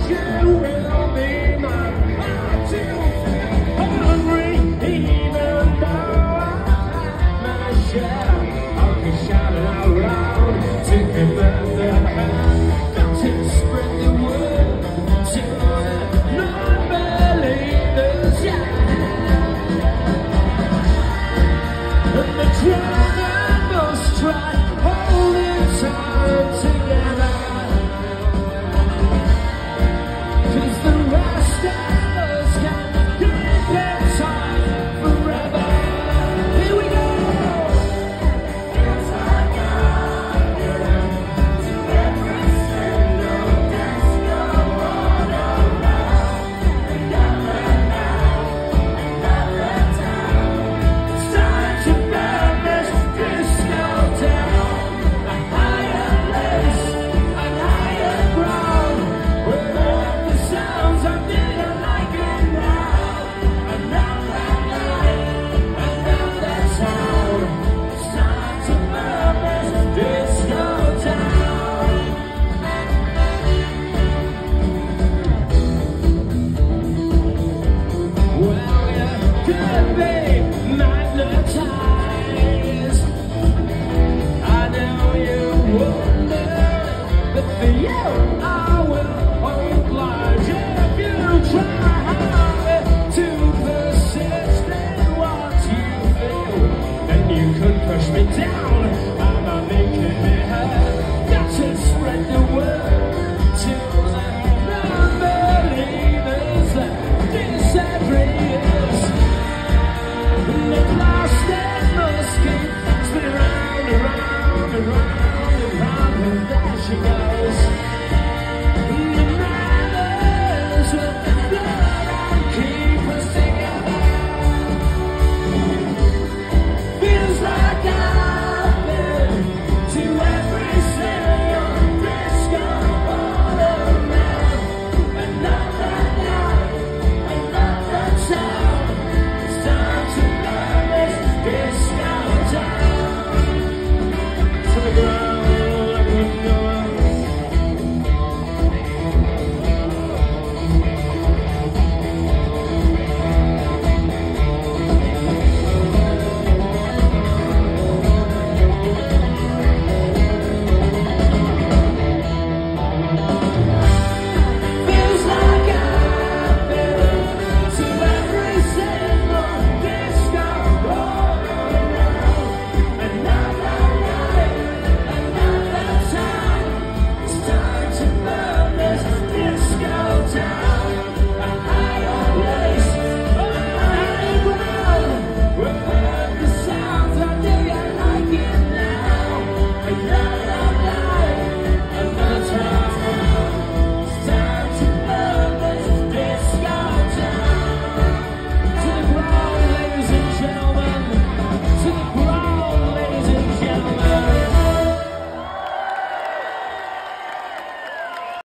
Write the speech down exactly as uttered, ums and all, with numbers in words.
you will be mine. I do feel hungry, even though I have my share. I can shout it out loud to give the hand. Got to spread the word to the non-believers, yeah. And the crowd must try holding time together, 'cause the rest of us can keep in time forever. Here we go! Yes, I got you to every single disco all around. Together now, another time. It's time to burn this disco down. A higher place, a higher ground, where all the sounds I didn't like it now. Another night, another town. It's time to burn this disco down. Well, you could be magnetized. I know you wonder, but for you I will oblige. If you try hard to persist in what you feel, then you could push me down. I'm not making it hurt. Got to spread the word to the non-believers that disagree us. And the plastic must keep spinning round and round and round and round, and there she goes.